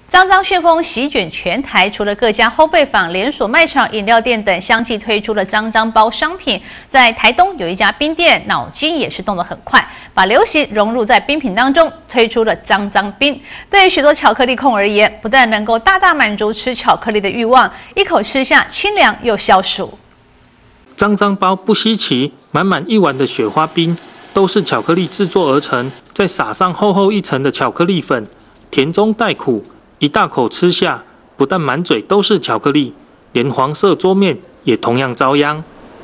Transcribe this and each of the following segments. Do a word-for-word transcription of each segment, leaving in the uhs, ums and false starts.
脏脏旋风席卷全台，除了各家烘焙坊、连锁卖场、饮料店等相继推出了脏脏包商品，在台东有一家冰店，脑筋也是动得很快，把流行融入在冰品当中，推出了脏脏冰。对于许多巧克力控而言，不但能够大大满足吃巧克力的欲望，一口吃下清凉又消暑。 脏脏包不稀奇，满满一碗的雪花冰都是巧克力制作而成，再撒上厚厚一层的巧克力粉，甜中带苦。 一大口吃下，不但满嘴都是巧克力，连黄色桌面也同样遭殃。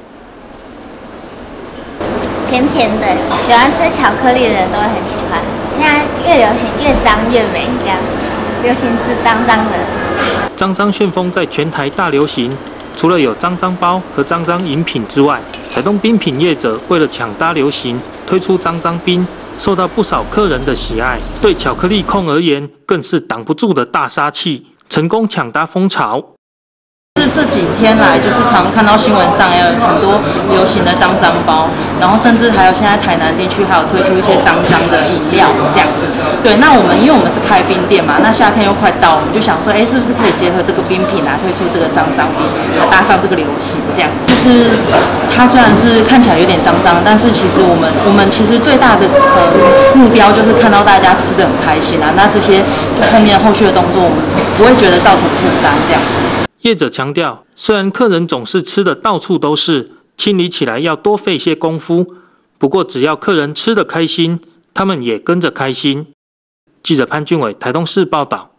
甜甜的，喜欢吃巧克力的人都会很喜欢。现在越流行越脏越美，这样流行吃脏脏的。 脏脏旋风在全台大流行，除了有脏脏包和脏脏饮品之外，台东冰品业者为了抢搭流行，推出脏脏冰。 受到不少客人的喜爱，对巧克力控而言更是挡不住的大杀器，成功抢搭风潮。 是这几天来，就是常看到新闻上有很多流行的脏脏包，然后甚至还有现在台南地区还有推出一些脏脏的饮料这样子。对，那我们因为我们是开冰店嘛，那夏天又快到，我们就想说，哎，是不是可以结合这个冰品来推出这个脏脏冰，来搭上这个流行这样子。就是它虽然是看起来有点脏脏，但是其实我们我们其实最大的呃目标就是看到大家吃得很开心啊。那这些后面后续的动作，我们不会觉得造成负担这样子。 业者强调，虽然客人总是吃的到处都是，清理起来要多费些功夫，不过只要客人吃得开心，他们也跟着开心。记者潘俊伟台东市报道。